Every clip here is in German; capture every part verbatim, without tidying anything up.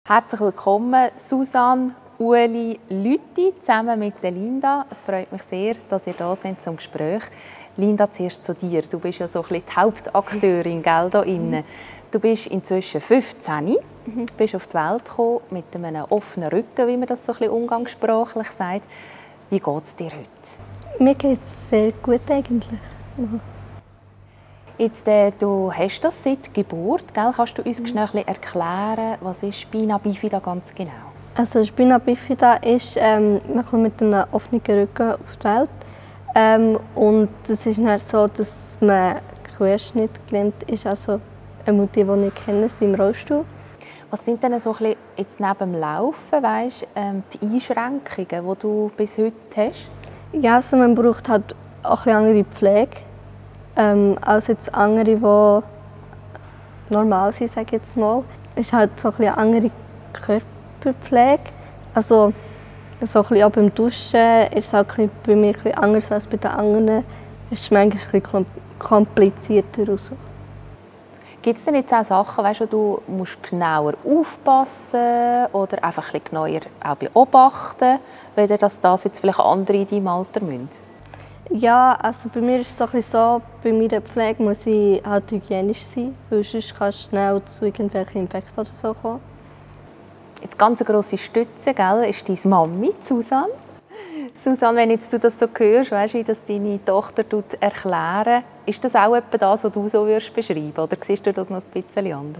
Herzlich willkommen, Susanne, Ueli, Lüthi, zusammen mit der Linda. Es freut mich sehr, dass ihr da seid zum Gespräch. Linda, zuerst zu dir. Du bist ja so ein bisschen die Hauptakteurin, gell, da innen. Du bist inzwischen fünfzehn, mhm. bist auf die Welt gekommen mit einem offenen Rücken, wie man das so ein bisschen umgangssprachlich sagt. Wie geht es dir heute? Mir geht es sehr gut eigentlich. Ja. Jetzt, äh, du hast das seit Geburt, gell? Kannst du uns mhm. schnell erklären, was ist Spina bifida ganz genau? Also Spina bifida ist, ähm, man kommt mit einem offenen Rücken auf die Welt. Ähm, und es ist nicht so, dass man Querschnitt gelähmt ist. Also eine Mutter, die ich kenne, ist im Rollstuhl. Was sind denn so ein bisschen jetzt neben dem Laufen, weißt, ähm, die Einschränkungen, die du bis heute hast? Ja, also man braucht halt auch ein bisschen andere Pflege. Ähm, als jetzt andere, die normal sind, sage ich jetzt mal. Es ist halt so ein bisschen andere Körperpflege. Also so ein bisschen auch beim Duschen ist es halt bei mir ein bisschen anders als bei den anderen. Es ist manchmal ein bisschen komplizierter. Und so. Gibt es denn jetzt auch Sachen, weißt, wo du musst genauer aufpassen oder einfach ein bisschen genauer auch beobachten, weder dass das jetzt vielleicht andere in deinem Alter müssen? Ja, also bei mir ist es so, ein bisschen so, bei meiner Pflege muss ich halt hygienisch sein, weil sonst kannst du schnell zu irgendwelchen Infekten oder so kommen. Jetzt ganz eine grosse Stütze, gell, ist deine Mami, Susanne. Susanne, wenn jetzt du das so hörst, weißt du, dass deine Tochter erklären, ist das auch etwa das, was du so würdest beschreiben, oder siehst du das noch ein bisschen anders?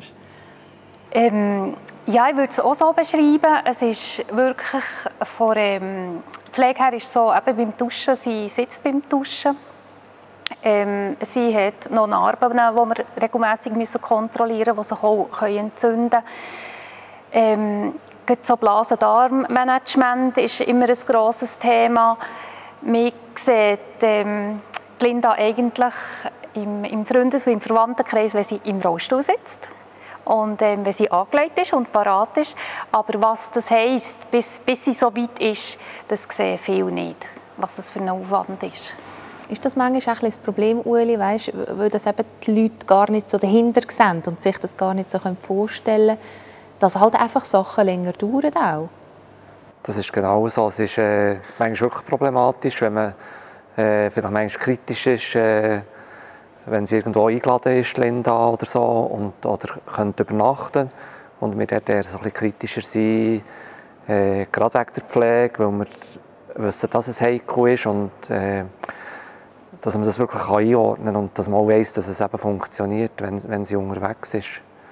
Ähm, ja, ich würde es auch so beschreiben. Es ist wirklich von ähm, Pflege her ist so, eben beim Duschen, sie sitzt beim Duschen. Ähm, sie hat noch Narben, die wir regelmässig müssen kontrollieren müssen, die sich auch entzünden können. Ähm, so Blasen-Darm-Management ist immer ein grosses Thema. Man sieht ähm, Linda eigentlich im, im Freundes- und im Verwandtenkreis, wenn sie im Rollstuhl sitzt. Und ähm, wenn sie angelegt ist und parat ist. Aber was das heisst, bis, bis sie so weit ist, das sehen viele nicht, was das für ein Aufwand ist. Ist das manchmal auch ein Problem, Ueli, weißt, weil das eben die Leute gar nicht so dahinter sehen und sich das gar nicht so vorstellen können, dass halt einfach Sachen länger dauern auch? Das ist genau so. Es ist äh, manchmal wirklich problematisch, wenn man äh, vielleicht manchmal kritisch ist, äh, wenn sie irgendwo eingeladen ist, Linda oder so, und, oder könnte übernachten und wir dort eher so ein bisschen kritischer sein, äh, gerade wegen der Pflege, weil wir wissen, dass es heikel ist und äh, dass man das wirklich einordnen kann und dass man auch weiss, dass es eben funktioniert, wenn, wenn sie unterwegs ist.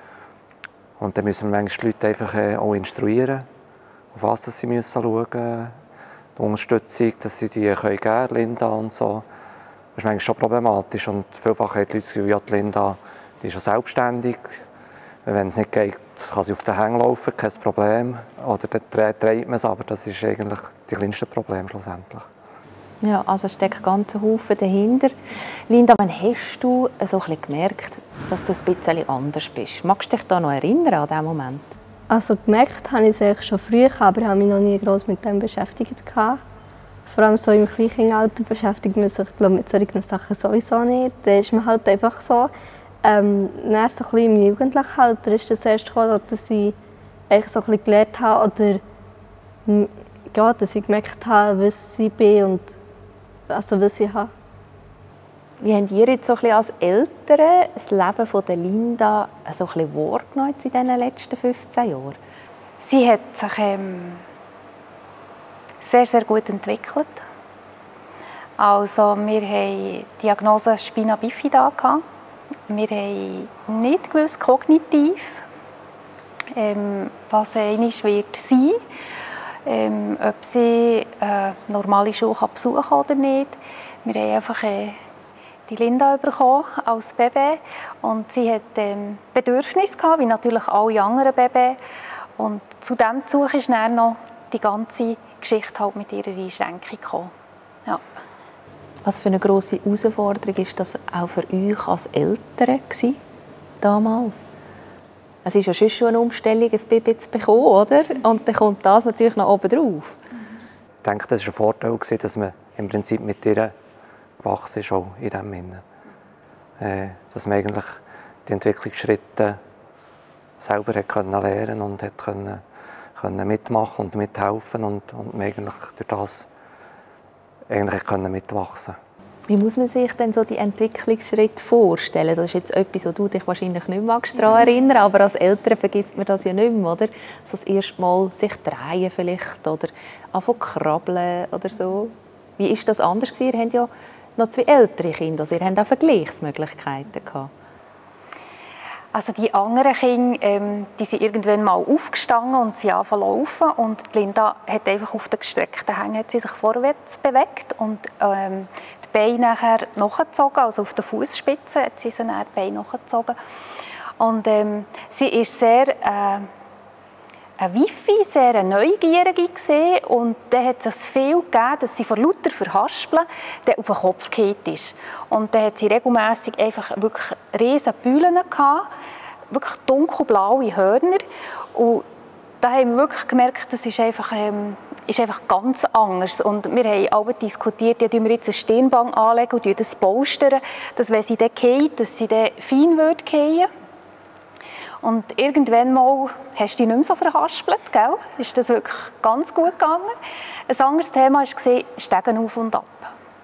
Und dann müssen wir manchmal die Leute einfach äh, auch instruieren, auf was dass sie müssen schauen müssen, die Unterstützung, dass sie die können geben, Linda und so. Das ist manchmal schon problematisch und vielfach haben die Leute das Gefühl, ja, die Linda die ist schon selbstständig. Wenn es nicht geht, kann sie auf den Hängen laufen, kein Problem. Oder dann dreht man es, aber das ist eigentlich die kleinste Problem schlussendlich. Ja, also steckt ganz Haufen dahinter. Linda, wann hast du so ein bisschen gemerkt, dass du ein bisschen anders bist? Magst du dich da noch erinnern an diesen Moment? Also gemerkt habe ich es eigentlich schon früher, aber ich habe mich noch nie groß mit dem beschäftigt. Vor allem so im Kleinkindalter beschäftigt man sich, glaube ich, mit solchen Sachen sowieso nicht. Da ist man halt einfach so. Ähm, dann so ein bisschen im jugendlichen Alter ist das erst gekommen, dass ich eigentlich so ein bisschen gelernt habe oder ja, dass ich gemerkt habe, was ich bin und also was ich habe. Wie habt ihr jetzt so ein bisschen als Eltern das Leben von der Linda so ein bisschen wahrgenommen in diesen letzten fünfzehn Jahren? Sie hat sich ähm, sehr, sehr gut entwickelt. Also wir haben die Diagnose Spina bifida gehabt. Wir haben nicht gewusst, kognitiv, ähm, was einmal wird sein, ähm, ob sie eine normale Schule besuchen kann oder nicht. Wir haben einfach äh, die Linda bekommen als Baby und sie hat ähm, Bedürfnisse gehabt, wie natürlich alle anderen Babys. Und zu diesem Zug ist dann noch die ganze Geschichte halt mit ihrer Einschränkung gekommen. Ja. Was für eine grosse Herausforderung war das auch für euch als Eltern gewesen, damals? Es ist ja schon eine Umstellung, ein Baby zu bekommen, oder? Und dann kommt das natürlich noch oben drauf. Ich denke, das war ein Vorteil, dass man im Prinzip mit ihr gewachsen ist, auch in diesem Sinne. Äh, dass man eigentlich die Entwicklungsschritte selber hat können lernen und hat können, können mitmachen und mithelfen und, und man eigentlich durch das eigentlich können mitwachsen. Wie muss man sich denn so die Entwicklungsschritte vorstellen? Das ist jetzt etwas, wo du dich wahrscheinlich nicht mehr daran erinnern, aber als Eltern vergisst man das ja nicht mehr, oder? So das erste Mal sich drehen vielleicht oder anfangen krabbeln oder so. Wie ist das anders gewesen? Ihr habt ja noch zwei ältere Kinder, also ihr habt auch Vergleichsmöglichkeiten gehabt. Also die anderen Kinder, ähm, die sind irgendwann mal aufgestanden und sie angefangen zu laufen und Linda hat einfach auf den gestreckten Hängen hat sie sich vorwärts bewegt und ähm, die Beine nachher nachgezogen, also auf der Fußspitze hat sie sie nachher die Beine nachgezogen. Und ähm, sie ist sehr äh, ein Wifi, sehr eine Neugierige gesehen und dann hat es viel gegeben, dass sie vor lauter Verhaspeln dann auf den Kopf gefallen ist. Und dann hat sie regelmässig einfach wirklich riesige Bühlen gehabt, wirklich dunkelblaue Hörner. Und da haben wir wirklich gemerkt, das ist einfach, ähm, ist einfach ganz anders. Und wir haben auch diskutiert, ja, wir jetzt eine Stirnband anlegen und das polstern, dass wenn sie dann fallen, dass sie dann fein wird fallen. Und irgendwann mal hast du dich nicht mehr so verhaspelt, gell? Ist das wirklich ganz gut gegangen. Ein anderes Thema war Stegen auf und ab.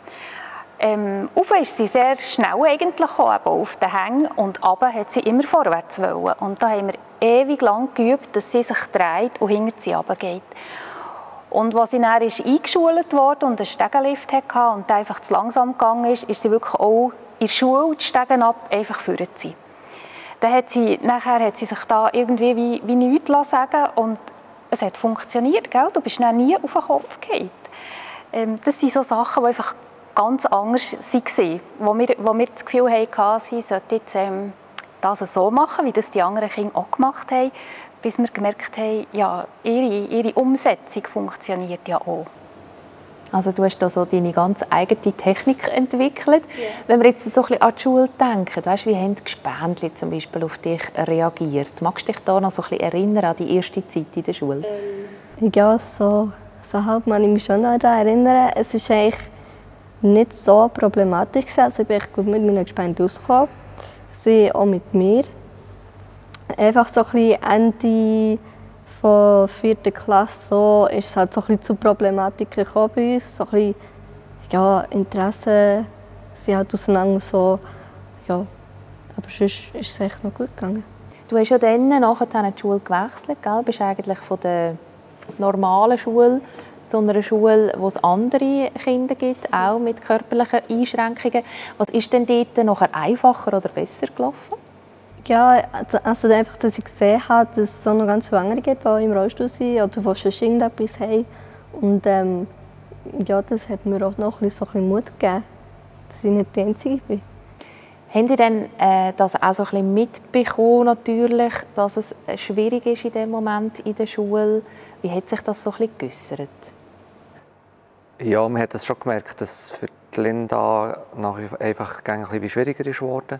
Ähm, auf ist sie sehr schnell eigentlich gekommen, auf den Hängen, und runter hat sie immer vorwärts wollen. Und da haben wir ewig lang geübt, dass sie sich dreht und hinter sie runtergeht. Und als sie dann ist eingeschult wurde und einen Stegenlift hatte und der einfach zu langsam gegangen ist, ist sie wirklich auch in der Schule die Stegen ab einfach vorzuziehen. Dann hat sie, nachher hat sie sich da irgendwie wie, wie nichts sagen und es hat funktioniert, gell? Du bist dann nie auf den Kopf gefallen. Ähm, das sind so Sachen, die einfach ganz anders waren, wo wir, wo wir das Gefühl hatten, sie sollten jetzt ähm, das so machen, wie das die anderen Kinder auch gemacht haben, bis wir gemerkt haben, ja, ihre, ihre Umsetzung funktioniert ja auch. Also du hast da so deine ganz eigene Technik entwickelt. Yeah. Wenn wir jetzt so ein bisschen an die Schule denken, weißt, wie haben die Gespendli zum Beispiel auf dich reagiert? Magst du dich da noch so ein bisschen erinnern an die erste Zeit in der Schule? Ähm, ja, so, so halb kann ich mich schon noch daran erinnern. Es ist eigentlich nicht so problematisch. Also ich bin echt gut mit meinen Gespendli ausgekommen. Sie auch mit mir. Einfach so ein bisschen Ende von vierter Klasse so, ist es halt so ein bisschen zu Problematiken gekommen bei uns. So ein bisschen, ja, Interessen sind halt auseinander so, ja, aber sonst ist es echt noch gut gegangen. Du hast ja dann nachher die Schule gewechselt, gell? Du bist eigentlich von der normalen Schule zu einer Schule, wo es andere Kinder gibt, auch mit körperlichen Einschränkungen. Was ist denn dort nachher einfacher oder besser gelaufen? Ja, also einfach, dass ich gesehen habe, dass es so noch ganz viele andere gibt, die im Rollstuhl sind oder die schon irgendetwas haben. Und ähm, ja, das hat mir auch noch ein bisschen, so ein bisschen Mut gegeben, dass ich nicht die Einzige bin. Haben Sie denn äh, das auch so ein bisschen mitbekommen, natürlich, dass es schwierig ist in dem Moment in der Schule? Wie hat sich das so ein bisschen geäussert? Ja, man hat es schon gemerkt, dass es für die Linda nachher einfach ein bisschen schwieriger ist geworden.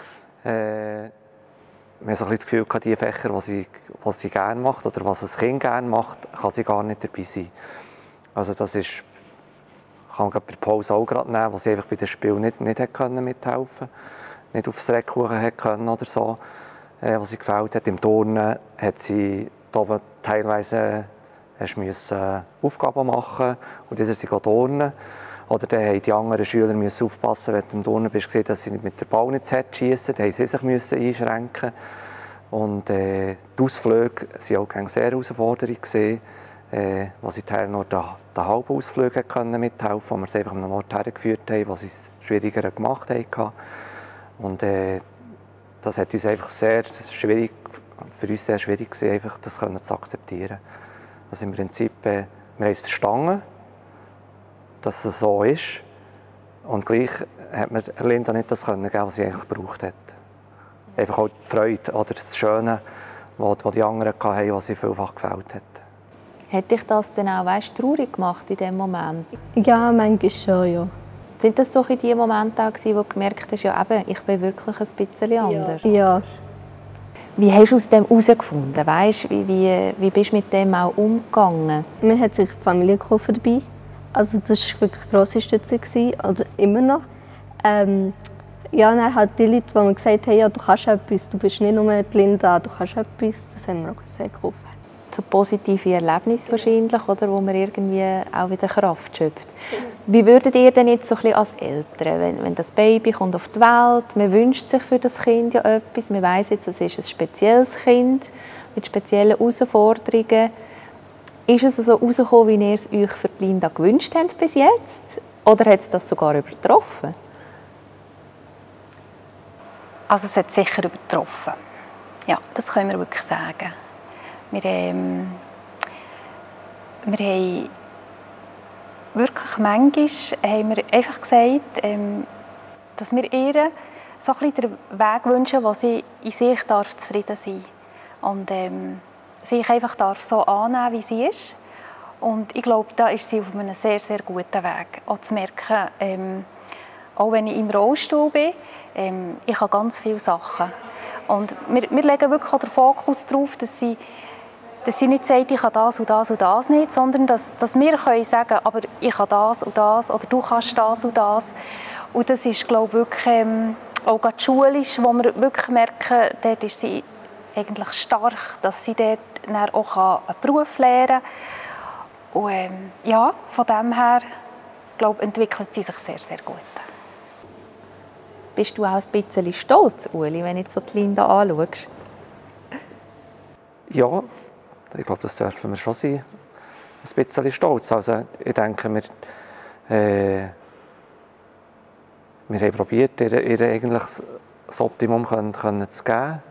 Äh, Wir haben so ein bisschen das Gefühl, die Fächer, die sie, die sie gerne macht oder was ein Kind gerne macht, kann sie gar nicht dabei sein. Also das ist, kann man bei der Pause auch gerade nehmen, wo sie einfach bei dem Spiel nicht, nicht mithelfen konnte, nicht aufs Reckkuchen können oder so, äh, was sie gefällt hat. Im Turnen hat sie oben teilweise hast müssen, äh, Aufgaben machen und jetzt ist sie turnen. Oder dann mussten die anderen Schüler müssen aufpassen, wenn du im Turnen bist, dass sie nicht mit dem Ball nicht schiessen. Dann mussten sie sich müssen einschränken. Und äh, die Ausflüge waren auch eine sehr herausfordernd, äh, wo sie nur den, den halben Ausflug mithelfen konnten, wo wir sie einfach an einen Ort hergeführt haben, wo sie es schwieriger gemacht haben. Und äh, das hat uns einfach sehr, das ist schwierig, für uns sehr schwierig gewesen, einfach das zu akzeptieren. Also im Prinzip, äh, wir haben es verstanden, dass es so ist. Und gleich hat mir Linda nicht das geben, was sie eigentlich gebraucht hat. Einfach auch die Freude oder das Schöne, was die anderen hatten, was sie vielfach gefällt hat. Hat dich das dann auch, weißt, traurig gemacht in diesem Moment? Ja, manchmal schon, ja. Sind das so die Momente, auch, wo du gemerkt hast, ja, eben, ich bin wirklich ein bisschen anders? Ja. ja. Wie hast du aus dem herausgefunden? Weißt, wie, wie, wie bist du mit dem auch umgegangen? Wir hatten sich Familienkoffer dabei. Also das war wirklich eine grosse Stütze, oder immer noch. Ähm, ja, dann halt die Leute, die mir gesagt haben, ja, du kannst etwas, du bist nicht nur die Linda, du kannst etwas, das haben mir auch sehr geholfen. So positive Erlebnisse wahrscheinlich, oder, wo man irgendwie auch wieder Kraft schöpft. Wie würdet ihr denn jetzt so ein bisschen als Eltern, wenn, wenn das Baby kommt auf die Welt, man wünscht sich für das Kind ja etwas, man weiss jetzt, es ist ein spezielles Kind mit speziellen Herausforderungen. Ist es so rausgekommen, wie ihr es euch für die Linda gewünscht habt bis jetzt? Oder hat es das sogar übertroffen? Also es hat sicher übertroffen. Ja, das können wir wirklich sagen. Wir, ähm, wir haben wirklich manchmal haben wir einfach gesagt, ähm, dass wir ihr so ein bisschen den Weg wünschen, wo sie in sich darf zufrieden sein darf. Und ähm, sich einfach darf so annehmen, wie sie ist. Und ich glaube, da ist sie auf einem sehr, sehr guten Weg. Auch zu merken, ähm, auch wenn ich im Rollstuhl bin, ähm, ich habe ganz viele Sachen. Und wir, wir legen wirklich auch den Fokus darauf, dass sie, dass sie nicht sagt, ich kann das und das und das nicht, sondern dass, dass wir können sagen, aber ich kann das und das oder du kannst das und das. Und das ist, glaube ich, wirklich ähm, auch gerade schulisch, wo wir wirklich merken, dort ist sie eigentlich stark, dass sie dort dann auch einen Beruf lernen kann. Und ähm, ja, von dem her, glaube, entwickelt sie sich sehr, sehr gut. Bist du auch ein bisschen stolz, Ueli, wenn du jetzt so die Linda anschaust? Ja, ich glaube, das dürfen wir schon sein. Ein bisschen stolz. Also, ich denke, wir, äh, wir haben probiert, ihr, ihr eigentlich das Optimum können, können zu geben.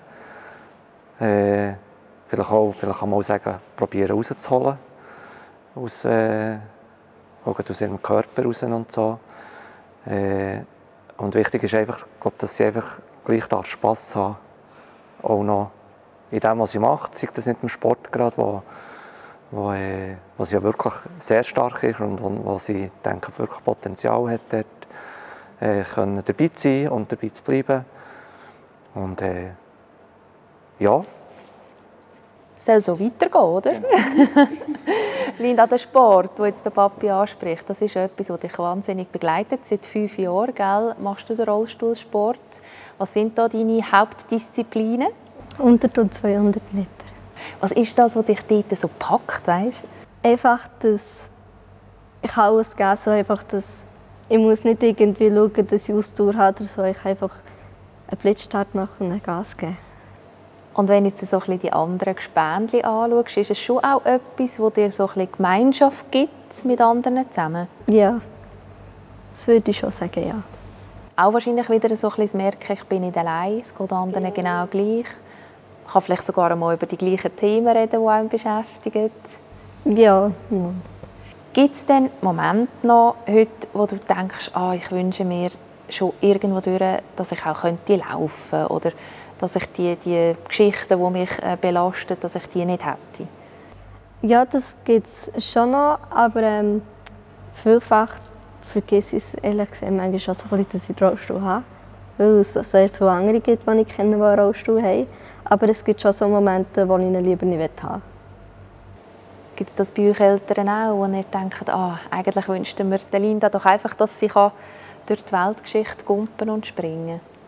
Äh, vielleicht, auch, vielleicht kann man auch sagen, probieren rauszuholen. Aus, äh, aus ihrem Körper raus und so. Äh, und wichtig ist einfach, glaub, dass sie einfach gleich Spass haben darf. Auch noch in dem, was sie macht, sei das nicht im Sport gerade, wo, wo, äh, wo sie ja wirklich sehr stark ist und wo, wo sie, denke ich, wirklich Potenzial hat, dort äh, können dabei zu sein und dabei zu bleiben. Und äh, ja. Es soll so weitergehen, oder? Genau. Linda, der Sport, den jetzt der Papi anspricht, das ist etwas, das dich wahnsinnig begleitet. Seit fünf Jahren, gell, machst du den Rollstuhlsport. Was sind da deine Hauptdisziplinen? hundert und zweihundert Meter. Was ist das, was dich dort so packt, weißt? Einfach, dass ich alles geben, so einfach, dass ich muss nicht irgendwie schauen, dass ich Ausdauer habe oder so. Ich kann einfach einen Blitzstart machen und dann Gas geben. Und wenn du jetzt so ein bisschen die anderen Gespänli anschaust, ist es schon auch etwas, das dir so ein bisschen Gemeinschaft gibt mit anderen zusammen? Ja, das würde ich schon sagen, ja. Auch wahrscheinlich wieder so ein bisschen merken, ich bin nicht allein, es geht anderen genau gleich. Ich kann vielleicht sogar einmal über die gleichen Themen reden, die einen beschäftigen. Ja. ja. Gibt es denn Momente noch heute, wo du denkst, ah, ich wünsche mir schon irgendwo durch, dass ich auch könnte laufen oder dass ich die, die Geschichten, die mich belasten, dass ich die nicht hätte? Ja, das gibt es schon noch, aber ähm, vielfach vergesse ich es ehrlich gesagt manchmal schon so ein bisschen, dass ich einen Rollstuhl habe. Weil es sehr viele andere gibt, die ich kenne, die einen Rollstuhl haben. Aber es gibt schon so Momente, wo ich ihn lieber nicht haben will. Gibt es das bei euch Eltern auch, wo ihr denkt, ah, eigentlich wünschten wir der Linda doch einfach, dass sie durch die Weltgeschichte gumpen und springen kann?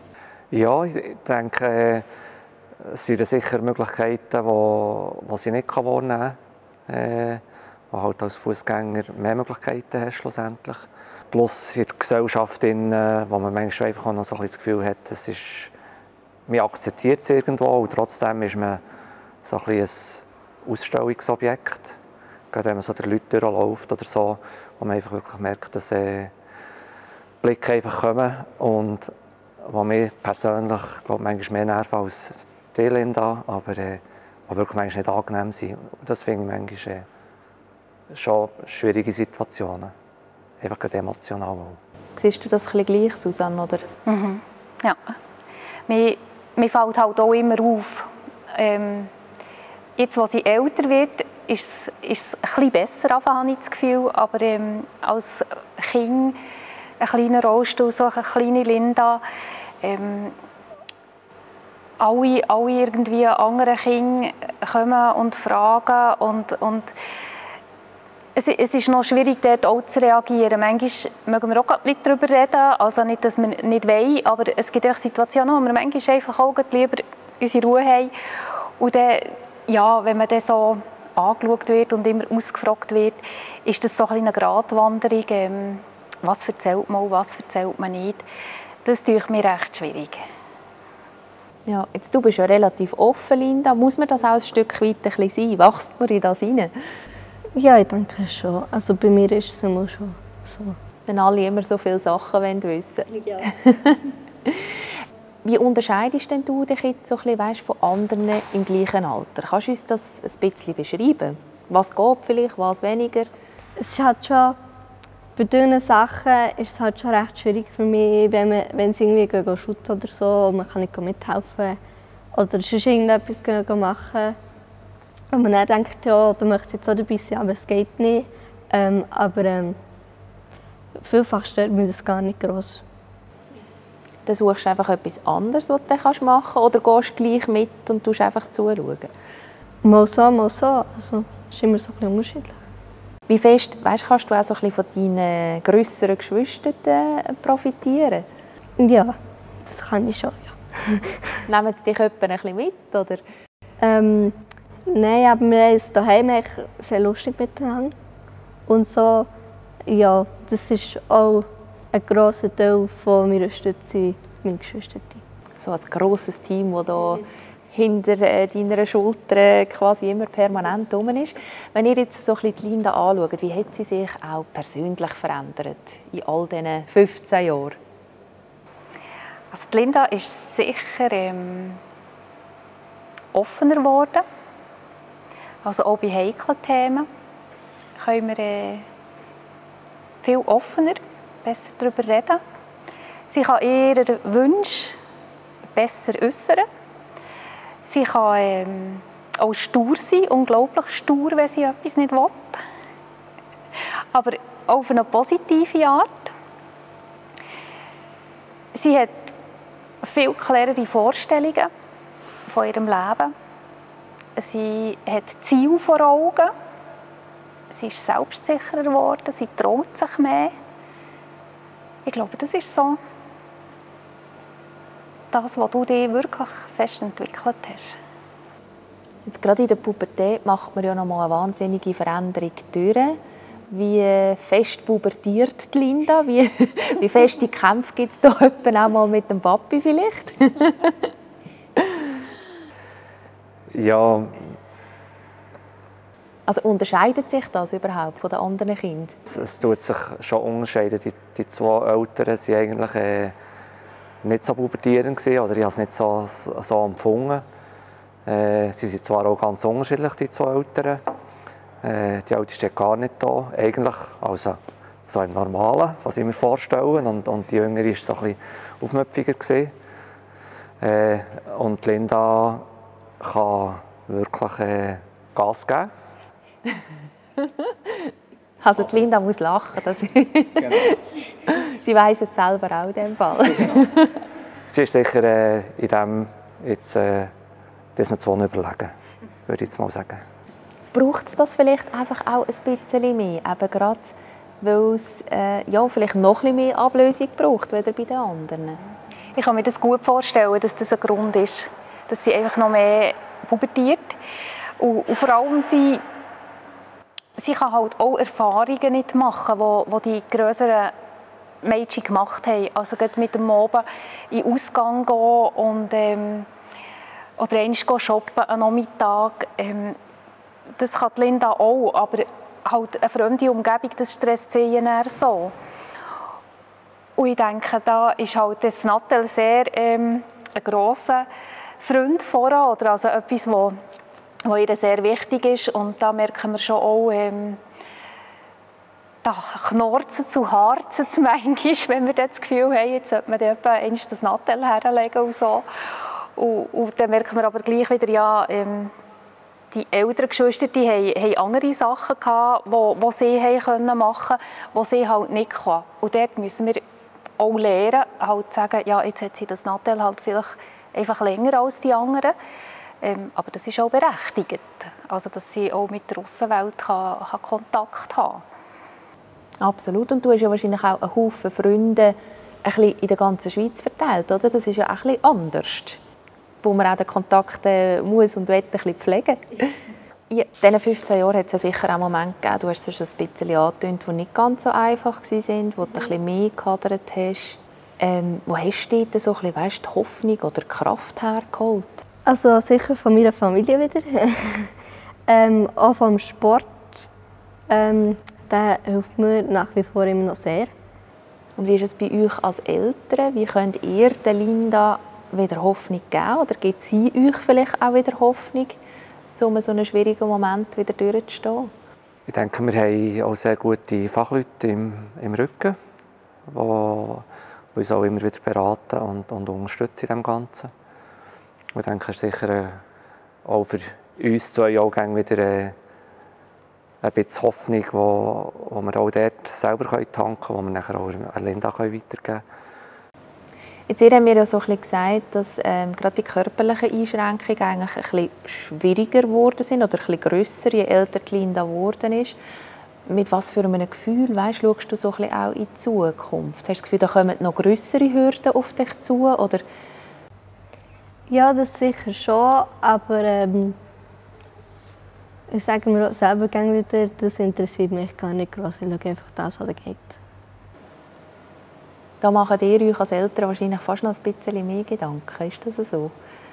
Ja, ich denke, es sind sicher Möglichkeiten, die sie nicht wahrnehmen kann. Äh, wo halt als Fußgänger mehr Möglichkeiten hast schlussendlich. Plus in der Gesellschaft, in, wo man manchmal einfach auch noch so ein bisschen das Gefühl hat, es ist, man akzeptiert es irgendwo und trotzdem ist man so ein, ein Ausstellungsobjekt. Gerade wenn man so der Leute durchläuft oder so, wo man einfach wirklich merkt, dass äh, Blicke einfach kommen und die mir persönlich glaub, manchmal mehr nerven als die Linda, aber äh, die wirklich manchmal nicht angenehm sind. Das finde ich manchmal äh, schon schwierige Situationen. Einfach gerade emotional auch. Siehst du das ein bisschen gleich, Susanne, oder? Mhm. Ja. Mir, mir fällt halt auch immer auf, ähm, jetzt, wo sie älter wird, ist es, ist es ein bisschen besser, habe ich das Gefühl. Aber ähm, als Kind, ein kleiner Rollstuhl, so eine kleine Linda, ähm, alle, alle irgendwie andere Kinder kommen und fragen und, und es, es ist noch schwierig, dort auch zu reagieren. Manchmal mögen wir auch nicht darüber reden, also nicht, dass wir nicht wollen, aber es gibt auch Situationen, wo wir manchmal einfach auch lieber unsere Ruhe haben. Und dann, ja, wenn man dann so angeschaut wird und immer ausgefragt wird, ist das so ein eine Gratwanderung, ähm, was erzählt man, was erzählt man nicht. Das tut mir recht schwierig. Ja, jetzt, du bist ja relativ offen, Linda. Muss man das auch ein Stück weit ein bisschen sein? Wächst man in das rein? Ja, ich denke schon. Also bei mir ist es immer schon so. Wenn alle immer so viele Sachen wissen wollen. Ja. Wie unterscheidest denn du dich jetzt so ein bisschen, weißt, von anderen im gleichen Alter? Kannst du uns das ein bisschen beschreiben? Was geht vielleicht, was weniger? Es ist halt schon, bei diesen Sachen ist es halt schon recht schwierig für mich, wenn, man, wenn sie irgendwie gehen, gehen shooten oder so und man kann nicht mithelfen oder sonst irgendetwas gehen, machen. Und man dann denkt, ja, da möchte ich jetzt auch dabei sein, aber es geht nicht. Ähm, aber ähm, vielfach stört mich das gar nicht gross. Dann suchst du einfach etwas anderes, was du dann machen kannst, oder gehst du gleich mit und tust einfach zuschauen? Mal so, mal so. Also, es ist immer so ein bisschen unterschiedlich. Wie fest, weißt, kannst du auch so ein bisschen von deinen grösseren Geschwistern profitieren? Ja, das kann ich schon, ja. Nehmen sie dich etwa ein bisschen mit, oder? Ähm, nein, aber wir haben es daheim eigentlich sehr lustig miteinander. Und so, ja, das ist auch ein grosser Teil von meiner Stütze, meine Geschwister. So ein grosses Team, das da hinter äh, deiner Schulter quasi immer permanent rum ist. Wenn ihr jetzt so ein bisschen die Linda anschaut, wie hat sie sich auch persönlich verändert in all diesen fünfzehn Jahren? Also die Linda ist sicher ähm, offener geworden. Also auch bei heiklen Themen können wir äh, viel offener, besser darüber reden. Sie kann ihre Wünsche besser äußern. Sie kann ähm, auch stur sein, unglaublich stur, wenn sie etwas nicht will. Aber auf eine positive Art. Sie hat viel klarere Vorstellungen von ihrem Leben. Sie hat Ziele vor Augen. Sie ist selbstsicherer geworden, sie traut sich mehr. Ich glaube, das ist so das, was du dich wirklich fest entwickelt hast. Jetzt gerade in der Pubertät macht man ja noch mal eine wahnsinnige Veränderung durch. Wie fest pubertiert die Linda? Wie, wie feste Kämpfe gibt es da auch mal mit dem Papi vielleicht? Ja. Also unterscheidet sich das überhaupt von den anderen Kindern? Es, es tut sich schon unterscheiden. Die, die zwei Älteren waren eigentlich äh, nicht so pubertierend gewesen, oder ich habe es nicht so, so empfunden. Äh, sie sind zwar auch ganz unterschiedlich, die zwei Älteren. Äh, die Älteste steht gar nicht da, eigentlich, also so im Normalen, was ich mir vorstelle. Und, und die Jüngere war so ein bisschen aufmüpfiger gewesen. Äh, und Linda kann wirklich äh, Gas geben. Also die Linda muss lachen. Dass genau. Sie weiss es selber auch in diesem Fall. Genau. Sie ist sicher äh, in dem jetzt äh, das nicht so überlegen, würde ich jetzt mal sagen. Braucht es das vielleicht einfach auch ein bisschen mehr, eben gerade weil es äh, ja, vielleicht noch ein bisschen mehr Ablösung braucht, als bei den anderen? Ich kann mir das gut vorstellen, dass das ein Grund ist, dass sie einfach noch mehr pubertiert. Und, und vor allem sie, sie kann halt auch Erfahrungen nicht machen, die die grösseren Mädchen gemacht haben. Also gerade mit dem Mobben in den Ausgang gehen und, ähm, oder einmal shoppen am Nachmittag. Ähm, das kann Linda auch, aber halt eine fremde Umgebung, das stresst sie eher so. Und ich denke, da ist halt das Nattel sehr ähm, ein grosser Freund voran, oder also etwas, wo, wo ihr sehr wichtig ist. Und da merken wir schon auch, ähm, da knorzen zu harzen zu manchmal, wenn wir das Gefühl haben, jetzt sollte man einmal das Nattel herlegen und so. Und, und dann merken wir aber gleich wieder, ja, ähm, die älteren Geschwister die haben, haben andere Sachen gehabt, die sie haben machen konnten, die sie halt nicht können. Und dort müssen wir auch lernen, halt zu sagen, ja, jetzt hat sie das Nattel halt vielleicht einfach länger als die anderen. Ähm, aber das ist auch berechtigt, also dass sie auch mit der Aussenwelt kann, kann Kontakt haben kann. Absolut. Und du hast ja wahrscheinlich auch einen Haufen Freunde ein bisschen in der ganzen Schweiz verteilt, oder? Das ist ja auch ein bisschen anders, wo man auch den Kontakt muss und will ein bisschen pflegen. In diesen fünfzehn Jahren hat es ja sicher auch Momente gegeben, du hast es schon ein bisschen angetönt, die nicht ganz so einfach waren, wo du ein bisschen mehr gehadert hast. Ähm, wo hast du dort so ein bisschen, weißt, die Hoffnung oder die Kraft hergeholt? Also sicher von meiner Familie wieder. ähm, auch vom Sport. Ähm, der hilft mir nach wie vor immer noch sehr. Und wie ist es bei euch als Eltern? Wie könnt ihr der Linda wieder Hoffnung geben? Oder gibt sie euch vielleicht auch wieder Hoffnung, um so einen schwierigen Moment wieder durchzustehen? Ich denke, wir haben auch sehr gute Fachleute im, im Rücken, die uns auch immer wieder beraten und, und unterstützen in dem Ganzen. Ich denke, es ist sicher äh, auch für uns zwei auch wieder äh, ein bisschen Hoffnung, wo, wo wir auch dort selber tanken können, die wir nachher auch an Linda weitergeben können. Jetzt haben wir ja so ein bisschen gesagt, dass ähm, gerade die körperlichen Einschränkungen eigentlich ein bisschen schwieriger geworden sind oder ein bisschen grösser, je älter die Linda geworden ist. Mit was für einem Gefühl, weißt, schaust du so ein bisschen auch in die Zukunft? Hast du das Gefühl, da kommen noch grössere Hürden auf dich zu? Oder? Ja, das sicher schon, aber ähm, ich sage mir auch selber gerne wieder, das interessiert mich gar nicht groß. Ich schaue einfach das, was da geht. Da macht ihr euch als Eltern wahrscheinlich fast noch ein bisschen mehr Gedanken. Ist das so?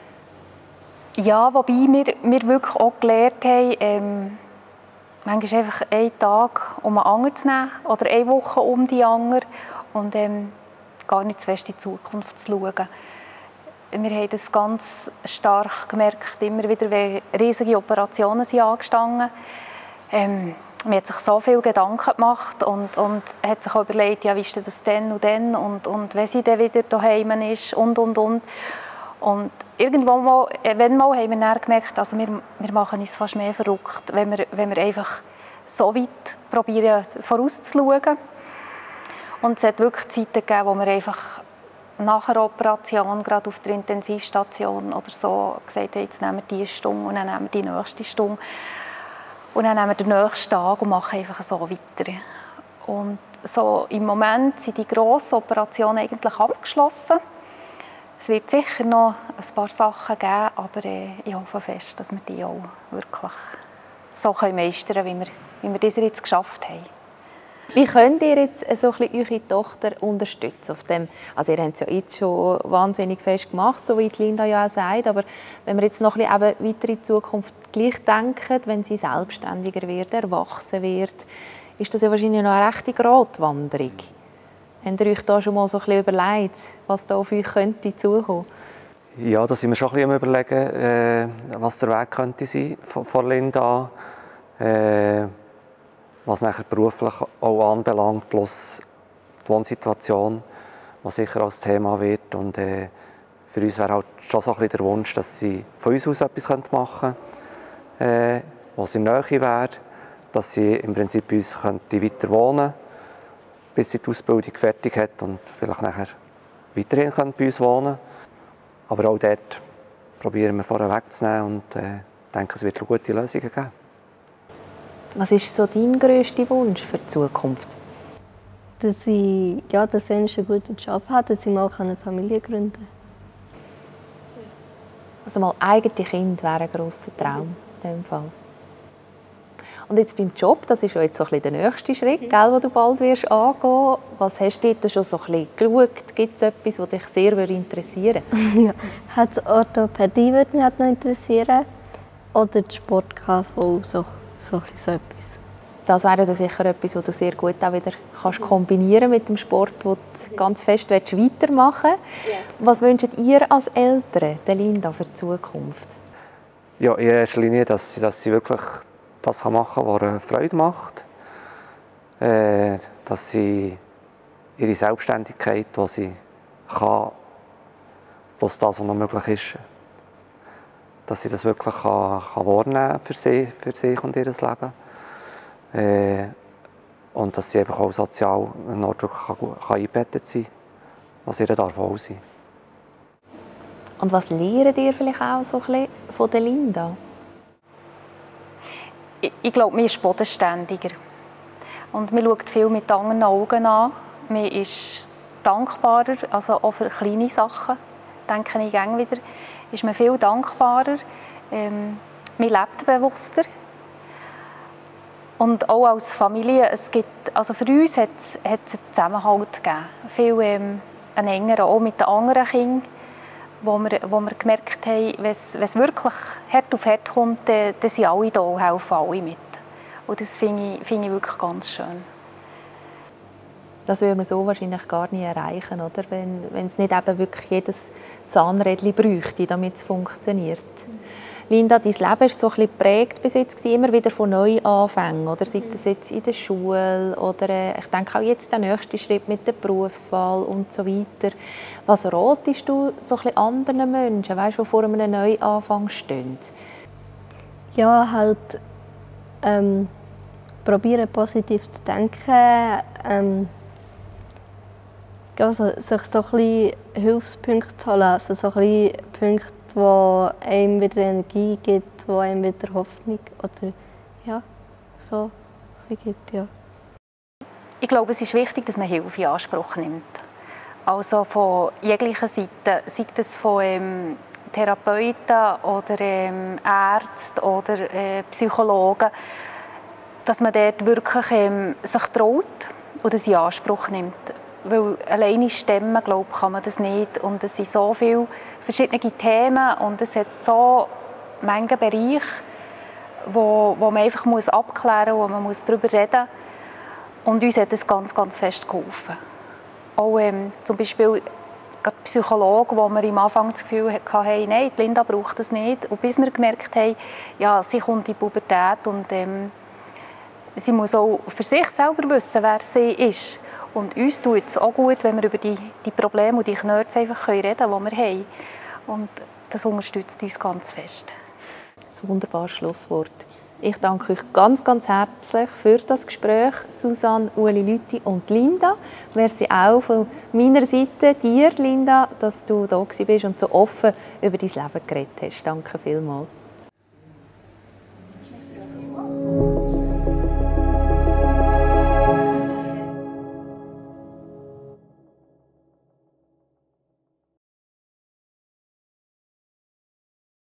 Ja, wobei wir, wir wirklich auch gelernt haben, ähm, manchmal einfach einen Tag um einen anderen zu nehmen oder eine Woche um die andere und ähm, gar nicht zu fest in die Zukunft zu schauen. Wir haben das ganz stark gemerkt, immer wieder, wenn riesige Operationen sind angestanden. Ähm, man hat sich so viele Gedanken gemacht und, und hat sich auch überlegt, ja, wie ist das denn und dann und, und wenn sie dann wieder daheim ist und, und, und. Und irgendwann mal, wenn mal haben wir dann gemerkt, also wir, wir machen uns fast mehr verrückt, wenn wir, wenn wir einfach so weit probieren, vorauszuschauen. Und es hat wirklich Zeiten gegeben, wo wir einfach nach einer Operation, gerade auf der Intensivstation oder so, gesagt haben, jetzt nehmen wir diese Stunde und dann nehmen wir die nächste Stunde. Und dann nehmen wir den nächsten Tag und machen einfach so weiter. Und so im Moment sind die grossen Operationen eigentlich abgeschlossen. Es wird sicher noch ein paar Sachen geben, aber äh, ich hoffe fest, dass wir die auch wirklich so meistern können, wie wir, wie wir das jetzt geschafft haben. Wie könnt ihr jetzt so ein bisschen eure Tochter unterstützen? Auf dem, also ihr habt es ja jetzt schon wahnsinnig fest gemacht, so wie die Linda ja auch sagt, aber wenn wir jetzt noch ein bisschen weiter in die Zukunft gleich denken, wenn sie selbstständiger wird, erwachsen wird, ist das ja wahrscheinlich noch eine rechte Gratwanderung. Habt ihr euch da schon mal so ein bisschen überlegt, was da auf euch könnte zukommen? Ja, da sind wir schon ein bisschen am Überlegen, äh, was der Weg könnte sein von, von Linda. Äh, was nachher beruflich auch anbelangt, plus die Wohnsituation, was sicher als Thema wird. Und äh, für uns wäre halt schon so ein bisschen der Wunsch, dass sie von uns aus etwas machen könnte, äh, was in der Nähe wäre, dass sie im Prinzip bei uns könnte weiter wohnen könnte, bis sie die Ausbildung fertig hat und vielleicht nachher weiterhin könnte bei uns wohnen. Aber auch dort probieren wir vorher wegzunehmen und äh, denke, es wird gute Lösungen geben. Was ist so dein grösster Wunsch für die Zukunft? Dass ich, ja, dass ich einen guten Job habe, dass ich mal eine Familie gründen kann. Also mal eigene Kinder wäre ein grosser Traum in diesem Fall. Und jetzt beim Job, das ist ja jetzt so ein bisschen der nächste Schritt, mhm. gell, den du bald wirst angehen. Was hast du dort schon so ein bisschen geschaut? Gibt es etwas, das dich sehr interessieren würde? Ja, die Orthopädie würde mich halt noch interessieren. Oder die Sport-K V, so, so, so etwas. Das wäre dann sicher etwas, was du sehr gut auch wieder kannst kombinieren mit dem Sport, den du ganz fest weitermachen willst. Ja. Was wünscht ihr als Eltern der Linda für die Zukunft? Ja, in erster Linie, dass sie, dass sie wirklich das machen kann, was ihr Freude macht. Äh, dass sie ihre Selbstständigkeit, die sie kann, was das, was noch möglich ist, dass sie das wirklich kann, kann wahrnehmen für sie, für sich und ihr Leben. Äh, und dass sie einfach auch sozial einen Ort wirklich kann, kann eingebettet sein kann, was ihr darf auch sein. Und was lernt ihr vielleicht auch so ein bisschen von der Linda? Ich, ich glaube, man ist bodenständiger. Und man schaut viel mit anderen Augen an. Man ist dankbarer, also auch für kleine Sachen, denke ich gerne wieder, ist man viel dankbarer. Ähm, man lebt bewusster. Und auch als Familie, es gibt, also für uns hat es, hat es einen Zusammenhalt gegeben. Viel ähm, einen engeren, auch mit den anderen Kindern, wo wir, wo wir gemerkt haben, wenn es, wenn es wirklich Hart auf Hart kommt, dann, dann sind alle da und helfen alle mit. Und das finde ich, finde ich wirklich ganz schön. Das würde man so wahrscheinlich gar nicht erreichen, oder? Wenn, wenn es nicht eben wirklich jedes Zahnrädchen bräuchte, damit es funktioniert. Linda, dein Leben war so ein bisschen geprägt bis jetzt, immer wieder von Neuanfängen, oder? Sei das jetzt in der Schule oder äh, ich denke auch jetzt der nächste Schritt mit der Berufswahl und so weiter. Was ratest du so ein bisschen anderen Menschen, weißt, die vor einem Neuanfang stehen? Ja, halt ähm, probieren positiv zu denken, ähm, also sich so ein bisschen Hilfspunkte zu holen, also so ein bisschen Punkte, die einem wieder Energie gibt, die einem wieder Hoffnung oder ja, so gibt, ja. Ich glaube, es ist wichtig, dass man Hilfe in Anspruch nimmt. Also von jeglicher Seite, sei das von ähm, Therapeuten oder ähm, Ärzten oder äh, Psychologen, dass man dort wirklich ähm, sich traut und das in Anspruch nimmt. Weil alleine stemmen, glaube ich, kann man das nicht. Und es sind so viele verschiedene Themen und es hat so manche Bereiche, wo, wo man einfach muss abklären muss, wo man muss darüber reden muss. Und uns hat es ganz, ganz fest geholfen. Auch ähm, zum Beispiel gerade Psychologen, wo wir am Anfang das Gefühl hatten, nein, die Linda braucht das nicht. Und bis wir gemerkt haben, ja, sie kommt in die Pubertät und ähm, sie muss auch für sich selber wissen, wer sie ist. Und uns tut es auch gut, wenn wir über die, die Probleme und die Knöpfe einfach reden können, die wir haben. Und das unterstützt uns ganz fest. Ein wunderbares Schlusswort. Ich danke euch ganz, ganz herzlich für das Gespräch, Susanne, Ueli Lüthi und Linda. Merci auch von meiner Seite dir, Linda, dass du da bist und so offen über dein Leben geredet hast. Danke vielmals.